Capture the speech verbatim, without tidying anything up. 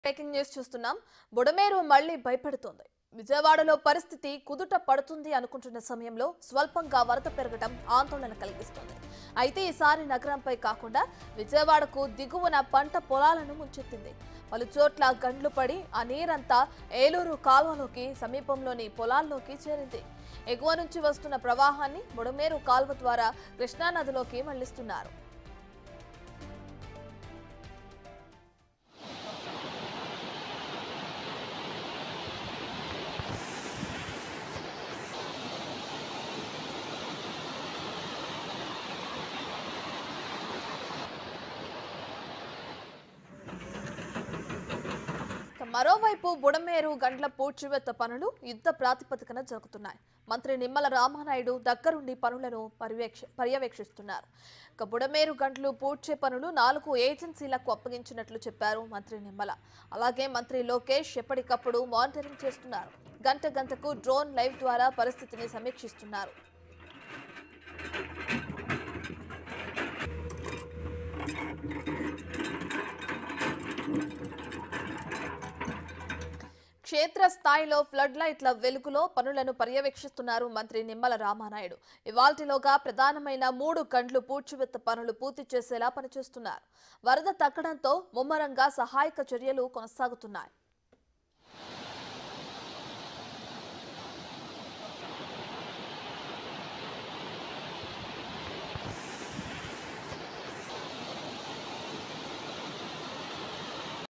Breaking news చూస్తున్నాం. బుడమేరు మళ్లీ భయపెడుతోంది. విజయవాడలో పరిస్థితి కుదుట పడుతుంది అనుకుంటున్న సమయంలో స్వల్పంగా వరద పెరగడం ఆందోళన కలిగిస్తోంది. అయితే ఈసారి నగరంపై కాకుండా విజయవాడకు దిగువన పంట పొలాలను ముంచెత్తింది. పలు చోట్ల గండ్లు పడి ఆ నీరంతా ఏలూరు కాల్వలోకి సమీపంలోని పొలాల్లోకి చేరింది. ఎగువ నుంచి వస్తున్న ప్రవాహాన్ని బుడమేరు కాల్వ ద్వారా కృష్ణానదిలోకి మళ్లిస్తున్నారు. మరోవైపు బుడమేరు గండ్ల పూడ్చివేత పనులు యుద్ధ ప్రాతిపదికన జరుగుతున్నాయి. మంత్రి నిమ్మల రామానాయుడు దగ్గరుండి పనులను పర్యవేక్ష పర్యవేక్షిస్తున్నారు. ఇక బుడమేరు గంటలు పూడ్చే పనులు నాలుగు ఏజెన్సీలకు అప్పగించినట్లు చెప్పారు మంత్రి నిమ్మల. అలాగే మంత్రి లోకేష్ ఎప్పటికప్పుడు మానిటరింగ్ చేస్తున్నారు. గంట గంటకు డ్రోన్ లైవ్ ద్వారా పరిస్థితిని సమీక్షిస్తున్నారు. క్షేత్ర స్థాయిలో ఫ్లడ్ లైట్ల వెలుగులో పనులను పర్యవేక్షిస్తున్నారు మంత్రి నిమ్మల రామానాయుడు. ఇవాల్టిలోగా ప్రధానమైన మూడు గంటలు పూడ్చివేత పనులు పూర్తి చేసేలా పనిచేస్తున్నారు. వరద తగ్గడంతో ముమ్మరంగా సహాయక చర్యలు కొనసాగుతున్నాయి.